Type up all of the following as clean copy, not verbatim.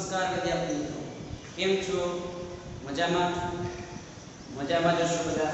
નમસ્કાર વિદ્યાર્થી મિત્રો, કેમ છો? મજામાં જશો બધા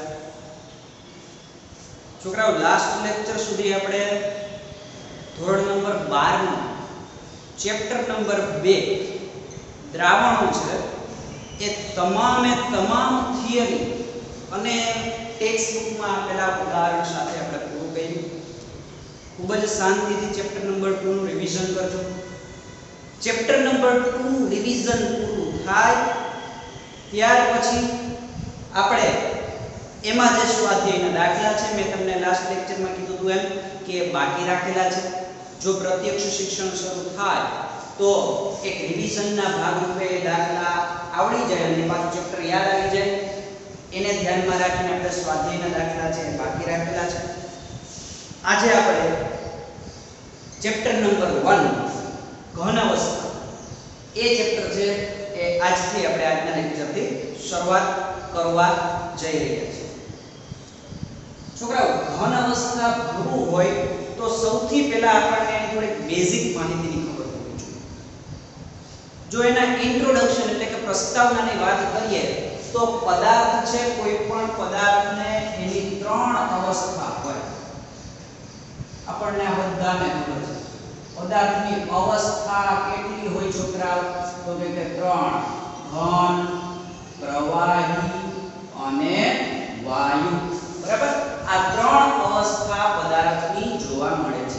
છોકરાઓ? લાસ્ટ લેક્ચર સુધી આપણે ધોરણ નંબર 12 નો ચેપ્ટર નંબર 2 દ્રાવણો છે એ તમામ થિયરી અને ટેક્સ્ટ બુકમાં આપેલા ઉદાહરણ સાથે આપણે પૂરું કર્યું. ખૂબ જ શાંતિથી ચેપ્ટર નંબર 2 નું રિવિઝન કરજો. ચેપ્ટર નંબર 2 રિવિઝન પૂરું થાય ત્યાર પછી આપણે એમાં જે સ્વાધ્યાયના દાખલા છે, મેં તમને લાસ્ટ લેક્ચરમાં કીધું હતું એમ કે બાકી રાખેલા છે. જો પ્રત્યક્ષ શિક્ષણ શરૂ થાય તો એક રિવિઝનના ભાગરૂપે દાખલા આવડી જાય અને પાછું ચેપ્ટર યાદ આવી જાય. એને ધ્યાનમાં રાખીને આપણે સ્વાધ્યાયના દાખલા છે બાકી રાખેલા છે. આજે આપણે ચેપ્ટર નંબર 1 ઘન અવસ્થા એ ચેપ્ટર છે એ આજથી આપણે આજના લેક્ચરથી શરૂઆત કરવા જઈ રહ્યા છીએ. છોકરાઓ, ઘન અવસ્થા ભણવું હોય તો સૌથી પહેલા આપણને થોડીક બેઝિક માહિતીની ખબર હોવી જોઈએ. જો એના ઇન્ટ્રોડક્શન એટલે કે પ્રસ્તાવનાની વાત કરીએ તો પદાર્થ છે, કોઈ પણ પદાર્થને એની 3 અવસ્થા હોય. આપણને આ બધાને ખબર છે. પદાર્થની અવસ્થા કેટલી હોય છોકરાઓ? તો કે 3: ઘન, પ્રવાહી અને વાયુ. બરાબર? આ 3 અવસ્થા પદાર્થની જોવા મળે છે.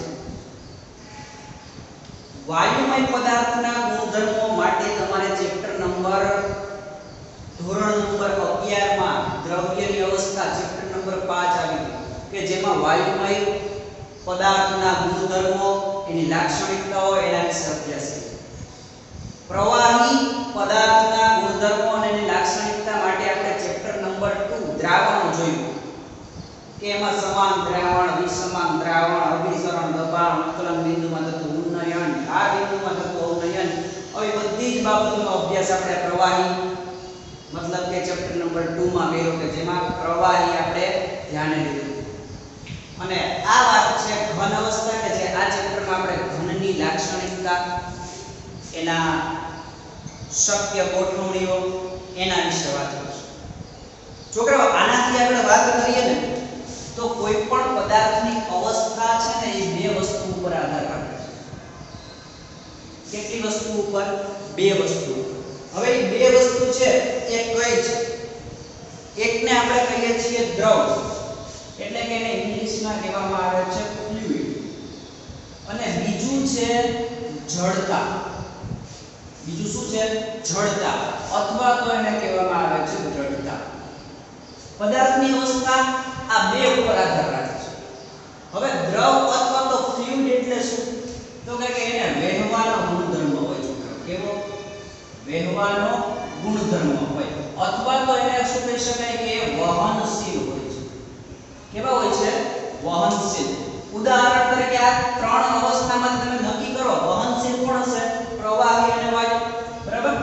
વાયુમય પદાર્થના ગુણધર્મો માટે તમારે ચેપ્ટર નંબર ધોરણ નંબર 11 માં દ્રવ્યની અવસ્થા ચેપ્ટર નંબર 5 આવી કે જેમાં વાયુમય પદાર્થના ગુણધર્મો, એની લાક્ષણિકતાઓ, એના વિશે અભ્યાસ કર્યો. પ્રવાહી પદાર્થના ગુણધર્મો અને એની લાક્ષણિકતા માટે આપણે ચેપ્ટર નંબર 2 દ્રાવણો જોયું કે એમાં સમાન દ્રાવણ, વિસમાન દ્રાવણ, અભિસરણ, દબાણ, ઉત્કલન બિંદુમાં થતું ઉન્નયન, આ બિંદુમાં થતું અવનયન, આવી બધી જ બાબતોનો અભ્યાસ આપણે પ્રવાહી મતલબ કે ચેપ્ટર નંબર 2 માં કર્યો કે જેમાં પ્રવાહી આપણે ધ્યાને લીધું. અને આ વાત છે ઘન અવસ્થા કે જે આ ચેપ્ટરમાં આપણે ઘનની લાક્ષણિકતા, એના શક્ય ગોઠવણીઓ, એના વિશે વાત કરીશું. છોકરાઓ, આનાથી આપણે વાત કરીએ ને તો કોઈ પણ પદાર્થની અવસ્થા છે ને એ બે વસ્તુ ઉપર આધાર રાખે છે. કેટલી વસ્તુ ઉપર? બે વસ્તુ. હવે એ બે વસ્તુ છે એ કઈ છે? એકને આપણે કહીએ છીએ દ્રવ, એટલે કે એને ઇંગ્લિશમાં કહેવામાં આવે છે ફ્લુઇડ, અને બીજું છે જડતા. બીજું શું છે? જડતા, અથવા તો એને કહેવામાં આવે છે દ્રઢતા. પદાર્થની અવસ્થા આ બે ઉપર આધાર રાખે છે. હવે દ્રવ અથવા તો ફ્લુઇડ એટલે શું? તો કે એને વહેવાનો ગુણધર્મ હોય છે. કેવો? વહેવાનો ગુણધર્મ હોય, અથવા તો એને શું કહી શકાય કે વહનશીલ હોય છે. કેવા હોય છે? વહનશીલ. ઉદાહરણ તરીકે આ 3 અવસ્થામાં તમે નક્કી કરો વહનશીલ કોણ હશે? પ્રવાહી અને વાયુ. બરાબર?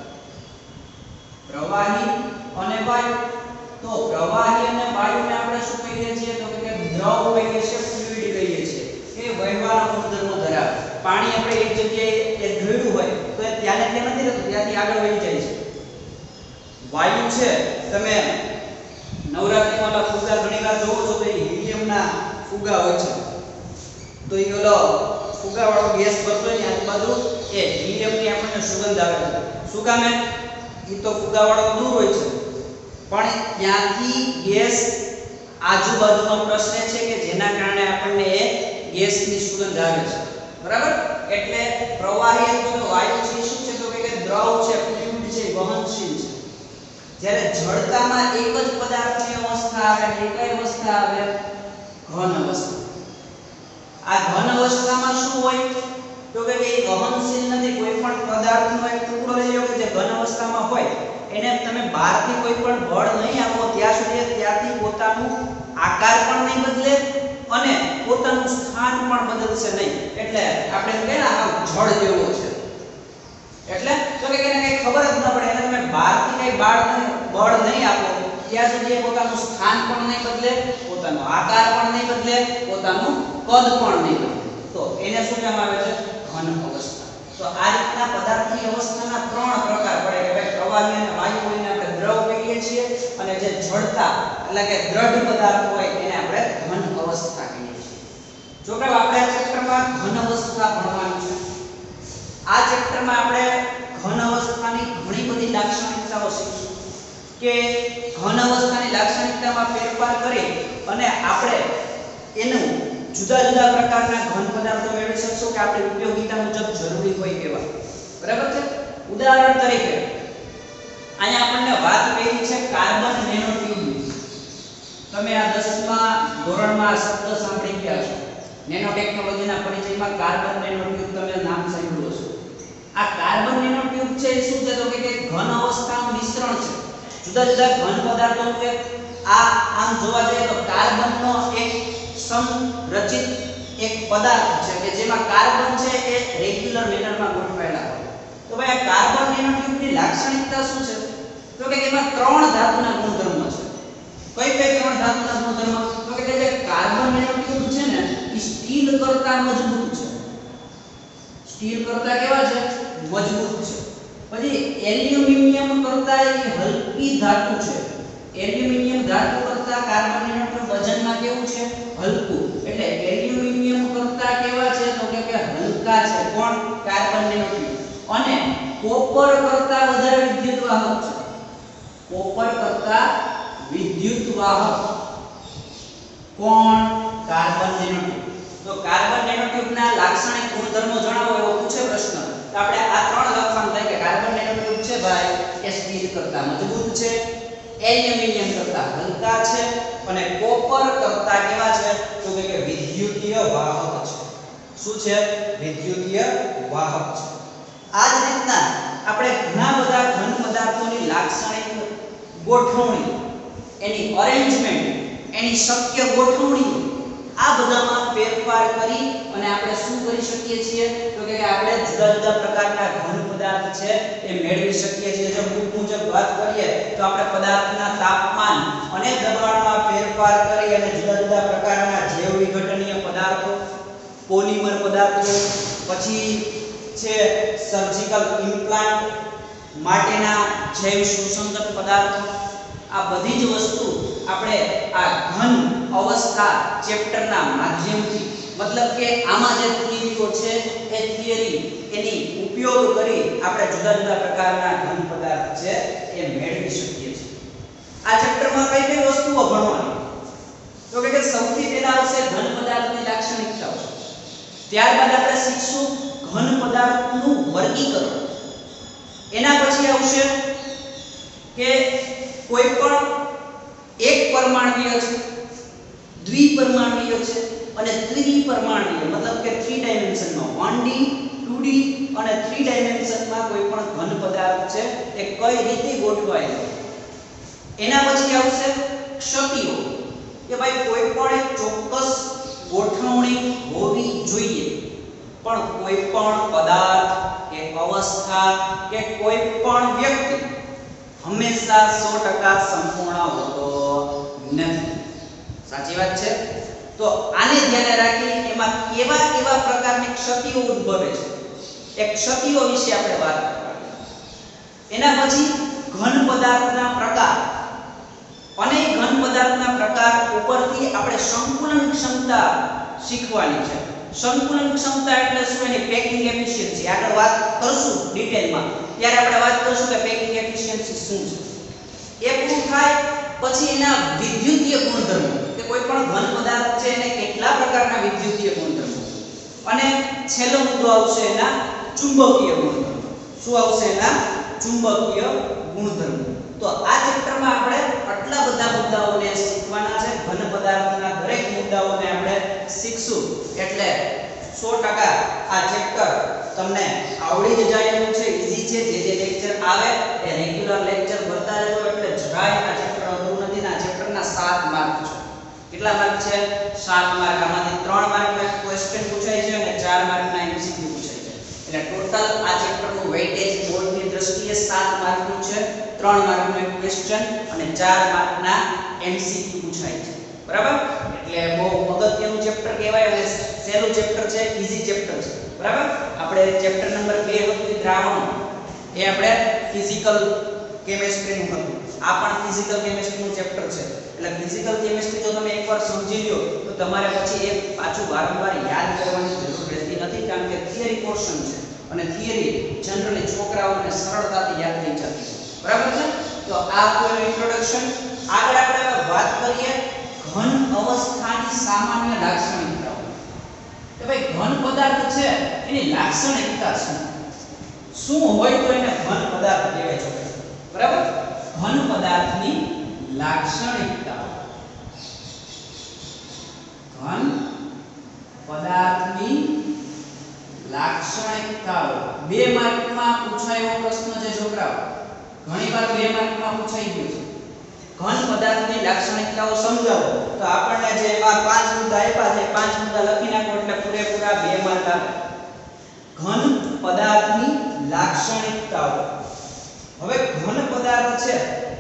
પ્રવાહી અને વાયુ. તો પ્રવાહી અને વાયુને આપણે શું કહીએ છીએ? તો કે દ્રવ કહીએ છીએ, ફ્લુઇડ કહીએ છીએ. એ વહેવાના ગુણધર્મો ધરાવે. પાણી આપણે એક જગ્યાએ એ ઢળ્યું હોય તો એ ત્યાંને ત્યાં નથી રહેતું, ત્યાંથી આગળ વહી જાય છે. વાયુ છે, તમે નવરાત્રીમાં ઓલા ફુગા ઘણીવાર જોવો છો તો એ હિલિયમના ફુગા હોય છે. તો એ ઓલો ફુગાવાળો ગેસ ભરતો હોય ને આજુબાજુ એ હિલિયમની આપણને સુગંધ આવે છે. શું કામે? એ તો ફુગાવાળો દૂર હોય છે, પણ ત્યાંથી ગેસ આજુબાજુનો પ્રશ્ન છે કે જેના કારણે આપણને એ ગેસની સુગંધ આવે છે. બરાબર? એટલે પ્રવાહી અથવા તો વાયુ છે શું છે? તો કે દ્રવ છે, ફ્લુઇડ છે, વહનશીલ છે. જ્યારે જડતામાં એક જ પદાર્થની અવસ્થા આવે, એકય અવસ્થા આવે, ઘન અવસ્થા. આ ઘન અવસ્થામાં શું હોય? તો કે એ વહનશીલ નથી. કોઈ પણ પદાર્થનો એક ટુકડો લઈ લો કે જે ઘન અવસ્થામાં હોય, એને તમે બહારથી કોઈ પણ બળ નહીં આપો ત્યાં સુધી ત્યાંથી પોતાનું આકાર પણ નહીં બદલે અને પોતાનું સ્થાન પણ બદલશે નહીં. એટલે આપણે કહીએ ને આ જળ જેવો છે. એટલે તો કે એને કઈ ખબર જ ન પડે. એને તમે બહારથી કઈ બળ નહીં આપો ત્યાં સુધી એ પોતાનું સ્થાન પણ નહીં બદલે, પોતાનો આકાર પણ નહીં બદલે, પોતાનું કદ પણ નહીં બદલે. તો એને શું કહેવામાં આવે છે? ઘન અવસ્થા. તો આ રીતના પદાર્થની અવસ્થાના ત્રણ પ્રકાર પડે કે ભાઈ પ્રવાહી અને વાયુ હોયને આપણે દ્રવ કહીએ છીએ અને જે જડતા એટલે કે દ્રઢ પદાર્થ હોય એને આપણે ઘન અવસ્થા કહીએ છીએ. છોકરાઓ આપણે આ ચેપ્ટરમાં ઘન અવસ્થા ભણવાનું છે. આ ચેપ્ટરમાં આપણે ઘન અવસ્થાની ઘણી બધી લાક્ષણિકતાઓ શીખીશું કે ઘન અવસ્થાની લાક્ષણિકતામાં ફેરફાર કરી અને આપણે એનું જુદા જુદા પ્રકારના ઘન પદાર્થો મેળવી શકશો કે આપણી ઉપયોગિતા મુજબ જરૂરી હોય એવા. બરાબર છે. ઉદાહરણ તરીકે અહીંયા આપણને વાત કરી છે કાર્બન નેનોટ્યુબની. તમે આ 10મા ધોરણમાં શબ્દ સાંભળી ગયા છો. નેનો ટેકનોલોજીના પરિચયમાં કાર્બન નેનોટ્યુબ તમે નામ સાંભળ્યું હશે. આ કાર્બન નેનોટ્યુબ છે એ શું છે તો કે ઘન અવસ્થાનું મિશ્રણ છે. જુદા જુદા ઘન પદાર્થોનું એક આ આમ જોવા જઈએ તો કાર્બનનો એક સમરચિત એક પદાર્થ છે કે જેમાં કાર્બન છે એ રેગ્યુલર મેનરમાં ગોઠવાયેલા હોય. તો ભાઈ આ કાર્બન નેનોટ્યુબની લાક્ષણિકતા શું છે તો કે એમાં ત્રણ ધાતુના ગુણધર્મ છે. કઈ કઈ ત્રણ ધાતુના ગુણધર્મ તો કે જે કાર્બન નેનોટ્યુબ છે ને એ સ્ટીલ કરતા મજબૂત છે. સ્ટીલ કરતા કેવા છે? મજબૂત છે. પછી એલ્યુમિનિયમ કરતા એ હલકી ધાતુ છે. એલ્યુમિનિયમ ધાતુ કરતા કાર્બન નેનોટ્યુબ વજનમાં કેવું છે? હલકું. એટલે એલ્યુમિનિયમ કરતા કેવા છે તો કે હલકા છે. કોણ? Carbon nanotube. અને કોપર કરતા વધારે વિદ્યુત વાહક છે. કોપર કરતા વિદ્યુત વાહક કોણ? Carbon nanotube. તો કાર્બન નેનોટ્યુબના લાક્ષણિક ગુણધર્મો જણાવો એવો પૂછે પ્રશ્ન તો આપણે આ ત્રણ લખવાનું થાય કે કાર્બન નેનોટ્યુબ છે ભાઈ એ સ્ટીલ કરતા મજબૂત છે, એલ્યુમિનિયમ કરતા હલકા છે અને કોપર કરતા કેવા છે તો કે વિદ્યુતીય વાહક છે. શું છે? વિદ્યુતીય વાહક છે. આ જ રીતના આપણે ઘણા બધા ઘન પદાર્થોની લાક્ષણિક ગોઠવણી, એની અરેન્જમેન્ટ, એની શક્ય ગોઠવણી આ બધામાં ફેરફાર કરી અને આપણે શું કરી શકીએ છીએ તો કે આપણે જુદા જુદા પ્રકારના ઘન પદાર્થ છે એ મેળવી શકીએ છીએ. જો મુજબ વાત કરીએ તો આપણે પદાર્થના તાપમાન અને દબાણમાં ફેરફાર કરી અને જુદા જુદા પ્રકારના જૈવ વિઘટનીય પદાર્થો, પોલિમર પદાર્થો, પછી છે સર્જિકલ ઇમ્પ્લાન્ટ માટેના જૈવ સુસંગત પદાર્થો, આ બધી જ વસ્તુ આપણે આ ઘન અવસ્થા ચેપ્ટરના માધ્યમથી મતલબ કે આમાં જે થિયરીઓ છે એ થિયરી એની ઉપયોગ કરી આપણે જુદા જુદા પ્રકારના ઘન પદાર્થ છે એ મેળવી શકીએ છીએ. આ ચેપ્ટરમાં કઈ કઈ વસ્તુઓ ભણવાની તો કે સૌથી પહેલા આવશે ઘન પદાર્થની લાક્ષણિકતાઓ. ત્યારબાદ આપણે શીખશું ઘન પદાર્થનું વર્ગીકરણ. એના પછી આવશે કે કોઈ પણ એક પરમાણ્વીય છે, દ્વિપરમાણ્વીય છે અને ત્રિપરમાણ્વીય મતલબ કે 3 ડાયમેન્શનમાં 1D 2D અને 3 ડાયમેન્શનમાં કોઈ પણ ઘન પદાર્થ છે એ કઈ રીતે ગોઠવાયેલો. એના પછી આવશે ક્ષતિઓ કે ભાઈ કોઈ પણ એક ચોક્કસ ગોઠવણી હોવી જોઈએ પણ કોઈ પણ પદાર્થ કે અવસ્થા કે કોઈ પણ વ્યક્તિ હંમેશા 100% સંપૂર્ણ હોતો નથી. સાચી વાત છે. તો આને ધ્યાને રાખી એમાં કેવા કેવા પ્રકારની ક્ષતિઓ ઉદ્ભવે છે એ ક્ષતિઓ વિશે આપણે વાત કરવાની. એના પછી ઘન પદાર્થના પ્રકાર અને ઘન પદાર્થના પ્રકાર ઉપરથી આપણે સંકુલન ક્ષમતા શીખવાની છે. સંકુલન ક્ષમતા એટલે શું? એની પેકિંગ એફિશિયન્સી. આગળ વાત કરશું ડિટેલમાં ત્યારે આપણે વાત કરશું કે પેકિંગ એફિશિયન્સી શું છે. એ પૂરું થાય પછી એના વિદ્યુતીય ગુણધર્મો કે કોઈ પણ ઘન પદાર્થ છે એને કેટલા પ્રકારના વિદ્યુતીય ગુણધર્મો અને છેલ્લો મુદ્દો આવશે એના ચુંબકીય ગુણધર્મો. શું આવશે? એના ચુંબકીય ગુણધર્મો. તો આ ચેપ્ટરમાં આપણે આટલા બધા મુદ્દાઓને શીખવાના છે. ઘન પદાર્થના દરેક મુદ્દાઓને આપણે શીખશું એટલે 100% આ ચેપ્ટર તમને આવડી જ જાય એવું છે. ઈઝી છે. જે લેક્ચર આવે એ રેગ્યુલર લેક્ચર ભરતા રહેજો એટલે જરાય આ ચેપ્ટર અઘરું નથી. આ ચેપ્ટરના 7 માર્ક છે. કેટલા માર્ક છે? 7 માર્ક. આમાંથી 3 માર્કનો એક ક્વેશ્ચન પૂછાય છે અને 4 માર્કના એમસીક્યુ પૂછાય છે. એટલે ટોટલ આ ચેપ્ટરનું વેઇટેજ બોર્ડની દ્રષ્ટિએ 7 માર્કનું છે. 3 માર્કનો એક ક્વેશ્ચન અને 4 માર્કના એમસીક્યુ પૂછાય છે. બરાબર? એટલે બહુ અગત્યનું ચેપ્ટર કહેવાય અને સહેલું ચેપ્ટર છે, ઈઝી ચેપ્ટર છે. બરાબર? આપણે આપણે ચેપ્ટર નંબર 2 હતું દ્રાવણો, એ આપણે ફિઝિકલ કેમેસ્ટ્રી નું હતું. આ પણ ફિઝિકલ કેમેસ્ટ્રી નું ચેપ્ટર છે. એટલે ફિઝિકલ કેમેસ્ટ્રી જો તમે એકવાર સમજી લ્યો તો તમારે પછી એ પાછું વારંવાર યાદ કરવાની જરૂર રહેતી નથી, કારણ કે થિયરી પોર્શન છે અને થિયરી જનરલી છોકરાઓને સરળતાથી યાદ થઈ જતી છે. બરાબર છે? તો આ હતું ઇન્ટ્રોડક્શન. આગળ આપણે વાત કરીએ ઘન અવસ્થાની સામાન્ય લાક્ષણિકતાઓ. કે ભાઈ ઘન પદાર્થ છે એની લાક્ષણિકતા શું હોય તો એને ઘન પદાર્થ કહેવાય છે. બરાબર? ઘન પદાર્થની લાક્ષણિકતાઓ. ઘન પદાર્થની લાક્ષણિકતાઓ 2 માર્કમાં પૂછાયેલો પ્રશ્ન છે છોકરાઓ. ઘણીવાર 2 માર્કમાં પૂછાઈ ગયો છે. ઘન પદાર્થની લાક્ષણિકતાઓ સમજાવો તો આપણને જે એમાં 5 મુદ્દા આપ્યા છે 5 મુદ્દા લખી નાખો એટલે પૂરેપૂરા 2 માર્ક આવે. ઘન પદાર્થની લાક્ષણિકતાઓ. હવે ઘન પદાર્થ છે,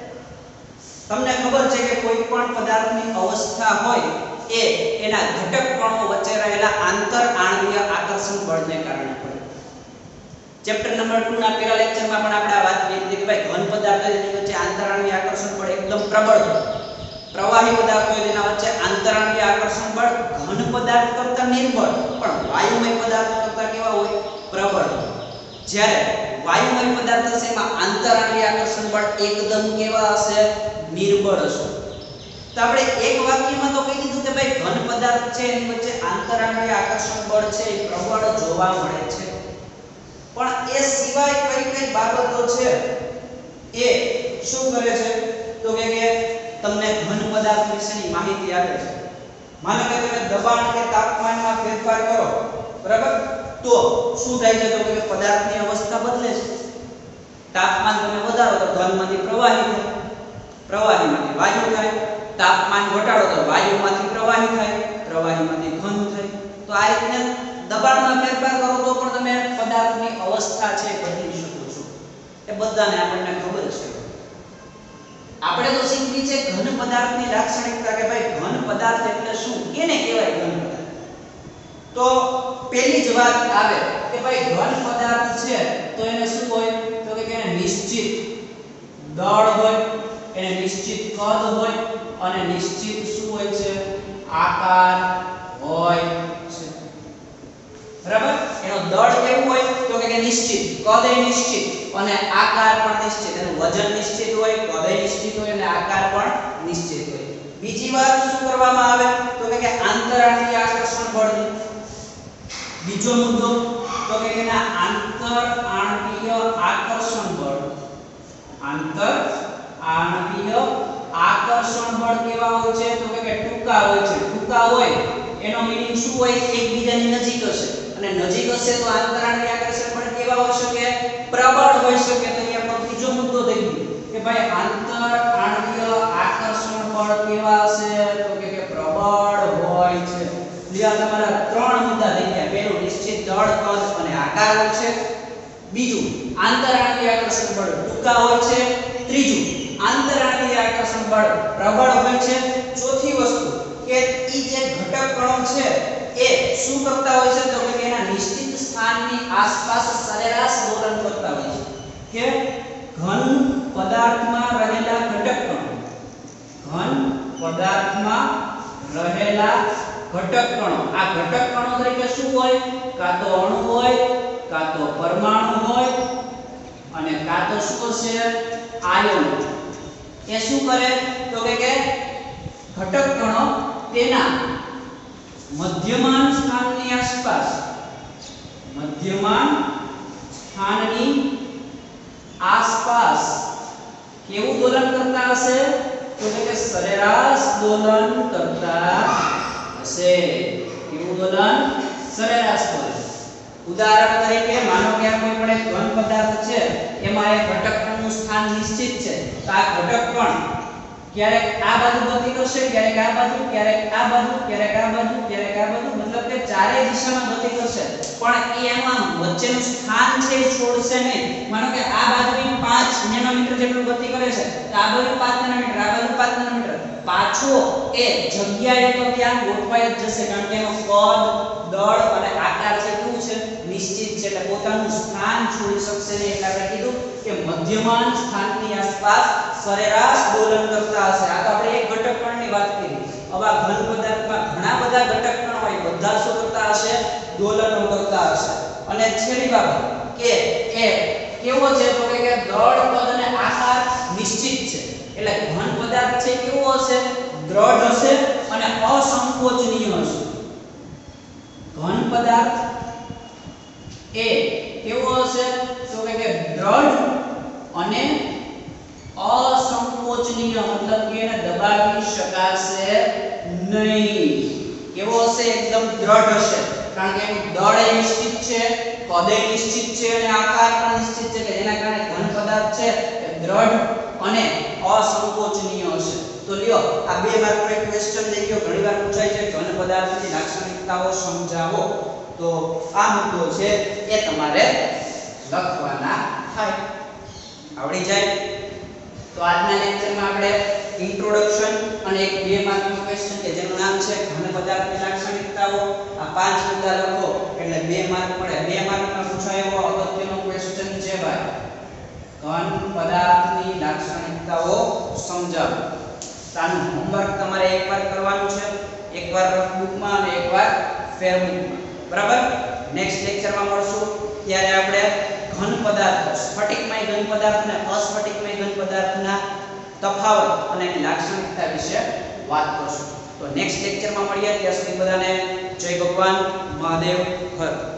તમને ખબર છે કે કોઈ પણ પદાર્થની અવસ્થા હોય એ એના ઘટક કણો વચ્ચે રહેલા આંતર આણ્વીય આકર્ષણ બળને કારણે પડે. ચેપ્ટર નંબર 2 ના પહેલા લેક્ચરમાં પણ આપણે આ વાત કરી હતી કે ભાઈ ઘન પદાર્થોની વચ્ચે આંતર આણ્વીય આકર્ષણ બળ એકદમ પ્રબળ હોય. પ્રવાહી પદાર્થ હોય તેના વચ્ચે આંતર આણ્વીય આકર્ષણ બળ ઘન પદાર્થ કરતાં નિર્બળ, પણ વાયુમય પદાર્થ કરતાં કેવા હોય? પ્રબળ. જ્યારે વાયુમય પદાર્થ હશે એમાં આંતર આણ્વીય આકર્ષણ બળ એકદમ કેવા હશે? નિર્બળ હશે. તો આપણે એક વાક્યમાં તો કહી દીધું કે ભાઈ ઘન પદાર્થ છે એની વચ્ચે આંતર આણ્વીય આકર્ષણ બળ છે એ પ્રબળ જોવા મળે છે. પણ એ સિવાય કઈ બાબતો છે એ શું કરે છે તો કે તમને ઘન પદાર્થ વિશેની માહિતી આપે છે. માનો કે તમે દબાણ કે તાપમાનમાં ફેરફાર કરો, બરાબર, તો શું થાય છે તો કે પદાર્થની અવસ્થા બદલે છે. તાપમાન તમે વધારો તો ઘનમાંથી પ્રવાહી થાય, પ્રવાહીમાંથી વાયુ થાય. તાપમાન ઘટાડો તો વાયુમાંથી પ્રવાહી થાય, પ્રવાહીમાંથી ઘન થાય. તો આ રીતે દબાણમાં ફેરફાર કરો તો પણ તમે પદાર્થની અવસ્થા છે બદલી શકો છો. એ બધાને આપણને ખબર છે. આપણે તો શીખવી છે ઘન પદાર્થની લાક્ષણિકતા કે ભાઈ ઘન પદાર્થ એટલે શું, કેને કહેવાય ઘન પદાર્થ. તો પહેલી જ વાત આવે કે ભાઈ ઘન પદાર્થ છે તો એને શું હોય તો કે એને નિશ્ચિત દળ હોય, એને નિશ્ચિત કદ હોય અને નિશ્ચિત શું હોય છે? આકાર હોય છે. બરાબર? એનો દળ કેવું હોય તો કે નિશ્ચિત, કદ એ નિશ્ચિત અને આકાર પણ નિશ્ચિત. એનું વજન નિશ્ચિત હોય, કદ એ નિશ્ચિત હોય અને આકાર પણ નિશ્ચિત હોય. બીજી વાત શું કરવામાં આવે તો કે આંતર આણ્વીય આકર્ષણ બળ. બીજો મુદ્દો તો કે એના આંતર આણ્વીય આકર્ષણ બળ. આંતર આણ્વીય આકર્ષણ બળ કેવા હોય છે તો કે ટૂંકા હોય છે. ટૂંકા હોય એનો મીનિંગ શું હોય? એકબીજાની નજીક હશે, અને નજીક હશે તો આંતર આણ્વીય આકર્ષણ બળ કેવા હોઈ શકે? પ્રબળ હોઈ શકે. તો અહીંયા આપણો ત્રીજો મુદ્દો થઈ ગયો કે ભાઈ આંતર આણ્વીય આકર્ષણ બળ કેવા હશે તો કે પ્રબળ હોય છે. લીયા તમારા 3 મુદ્દા થઈ ગયા. પહેલું નિશ્ચિત દળ, કદ અને આકાર હોય છે. બીજું આંતર આણ્વીય આકર્ષણ બળ ટૂંકા હોય છે. ત્રીજું આંતર આણ્વીય આકર્ષણ બળ પ્રબળ હોય છે. ચોથી વસ્તુ કે ઈ જે ઘટક કણો છે એ શું કરતા હોય છે તો કે એના નિશ્ચિત સ્થાનની આસપાસ સરેરાશ દોલન કરતા હોય છે. કે ઘન પદાર્થમાં રહેલા ઘટક કણો, ઘન પદાર્થમાં રહેલા ઘટક કણો, આ ઘટક કણો તરીકે શું હોય? કાં તો અણુ હોય, કાં તો પરમાણુ હોય અને કાં તો શું હશે? આયન. એ શું કરે તો કે ઘટક કણો તેના મધ્યમાન સ્થાનની આસપાસ, મધ્યમાન સ્થાનની આસપાસ કેવું દોલન કરતા હશે તો કે સરેરાશ દોલન કરતા હશે. કેવું દોલન? સરેરાશ દોલન. ઉદાહરણ તરીકે માનો કે આ કોઈ પણ એક ઘન પદાર્થ છે એમાં એક ઘટક કણનું સ્થાન નિશ્ચિત છે. તો આ ઘટક કણ ક્યારેક આ બાજુ ગતિ કરશે, ક્યારેક આ બાજુ, ક્યારેક આ બાજુ, ક્યારેક આ બાજુ, ક્યારેક આ બાજુ, મતલબ કે ચારેય દિશામાં ગતિ કરશે. પણ એ એમાં વચ્ચેનું સ્થાન છે એ છોડશે નહીં. માનો કે આ બાજુની 5 નેનોમીટર જેટલું ગતિ કરે છે તો આ બાજુ 5 નેનોમીટર, આ બાજુ 5 નેનોમીટર, પાછો એ જગ્યાએ તો ત્યાં ગોઠવાઈ જ જશે, કારણ કે એનો કદ, દળ અને આકાર છે કેવું છે? નિશ્ચિત છે. એટલે પોતાનું સ્થાન છોડી શકશે નહીં એટલે આપણે કીધું કે મધ્યમાન સ્થાનની આસપાસ સરેરાશ દોલન કરતા હશે. આ તો આપણે એક ઘટક કણની વાત કરી. હવે આ ઘન પદાર્થમાં ઘણા બધા ઘટક કણ હોય, બધા શું કરતા હશે? દોલનો કરતા હશે. અને છેલ્લી બાબત કે એ કેવો છે તો કે દ્રઢ પદ અને આકાર નિશ્ચિત છે. એટલે ઘન પદાર્થ છે કેવો હશે? દ્રઢ હશે અને અસંકોચનીય હશે. ઘન પદાર્થ એ કેવો હશે તો કે દ્રઢ અને અસંકોચનીય, મતલબ કે એને દબાવી શકાશે નહીં. કેવો હશે? એકદમ દ્રઢ હશે, કારણ કે એનું દળ એ નિશ્ચિત છે, કદ એ નિશ્ચિત છે અને આકાર પણ નિશ્ચિત છે, કે જેના કારણે ઘન પદાર્થ છે એ દ્રઢ અને અસંકોચનીય હશે. તો લ્યો આ 2 માર્કનો એક ક્વેશ્ચન લઈ ગયો, ઘણીવાર પૂછાય છે ઘન પદાર્થની લાક્ષણિકતાઓ સમજાવો. તો આ મુદ્દો છે એ તમારે લખવાના થાય. આવડી જાય. તો આજના લેક્ચરમાં આપણે ઇન્ટ્રોડક્શન અને એક 2 માર્કનો ક્વેશ્ચન કે જેનું નામ છે ઘન પદાર્થની લાક્ષણિકતાઓ, આ 5 મુદ્દા લખો એટલે 2 માર્ક મળે. 2 માર્કમાં પૂછાય એવો અગત્યનો ક્વેશ્ચન છે ભાઈ, ઘન પદાર્થની લાક્ષણિકતાઓ સમજાવો. આનું હોમવર્ક તમારે એકવાર કરવાનું છે, એકવાર રફબુકમાં અને એકવાર ફેરબુકમાં. બરાબર? નેક્સ્ટ લેક્ચરમાં મળશું ત્યારે આપણે ઘન પદાર્થ, સ્ફટિકમય ઘન પદાર્થ અને અસ્ફટિકમય ઘન પદાર્થના તફાવત અને એની લાક્ષણિકતા વિશે વાત કરશું. તો નેક્સ્ટ લેક્ચરમાં મળીએ. ત્યાં સુધી બધાને જય ભગવાન મહાદેવ હર.